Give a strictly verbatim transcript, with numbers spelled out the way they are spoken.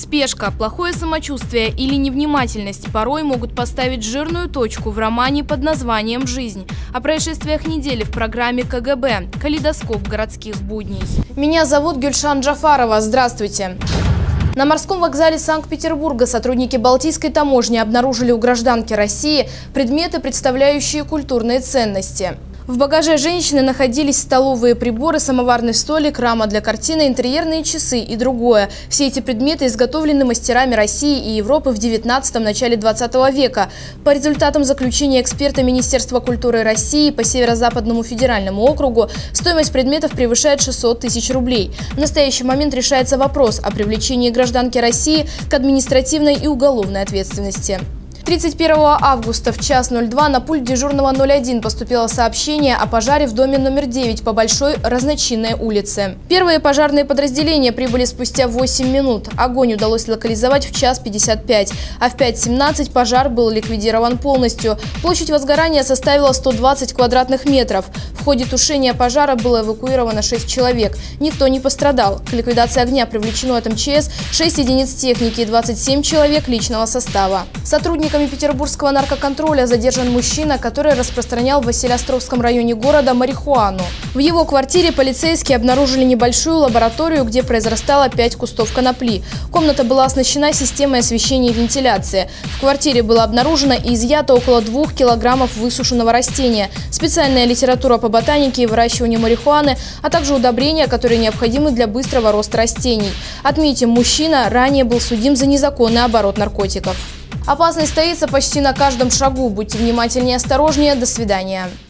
Спешка, плохое самочувствие или невнимательность порой могут поставить жирную точку в романе под названием «Жизнь». О происшествиях недели в программе ка гэ бэ «Калейдоскоп городских будней». Меня зовут Гюльшан Джафарова. Здравствуйте. На морском вокзале Санкт-Петербурга сотрудники Балтийской таможни обнаружили у гражданки России предметы, представляющие культурные ценности. В багаже женщины находились столовые приборы, самоварный столик, рама для картины, интерьерные часы и другое. Все эти предметы изготовлены мастерами России и Европы в девятнадцатом – начале двадцатого века. По результатам заключения эксперта Министерства культуры России по Северо-Западному федеральному округу стоимость предметов превышает шестьсот тысяч рублей. В настоящий момент решается вопрос о привлечении гражданки России к административной и уголовной ответственности. тридцать первого августа в час ноль два на пульт дежурного ноль один поступило сообщение о пожаре в доме номер девять по Большой Разночинной улице. Первые пожарные подразделения прибыли спустя восемь минут. Огонь удалось локализовать в час пятьдесят пять, а в пять семнадцать пожар был ликвидирован полностью. Площадь возгорания составила сто двадцать квадратных метров. В ходе тушения пожара было эвакуировано шесть человек. Никто не пострадал. К ликвидации огня привлечено от эм че эс шесть единиц техники и двадцать семь человек личного состава. Сотрудниками петербургского наркоконтроля задержан мужчина, который распространял в Василеостровском районе города марихуану. В его квартире полицейские обнаружили небольшую лабораторию, где произрастало пять кустов конопли. Комната была оснащена системой освещения и вентиляции. В квартире было обнаружено и изъято около двух килограммов высушенного растения, специальная литература по ботанике и выращиванию марихуаны, а также удобрения, которые необходимы для быстрого роста растений. Отметим, мужчина ранее был судим за незаконный оборот наркотиков. Опасность таится почти на каждом шагу. Будьте внимательнее и осторожнее. До свидания.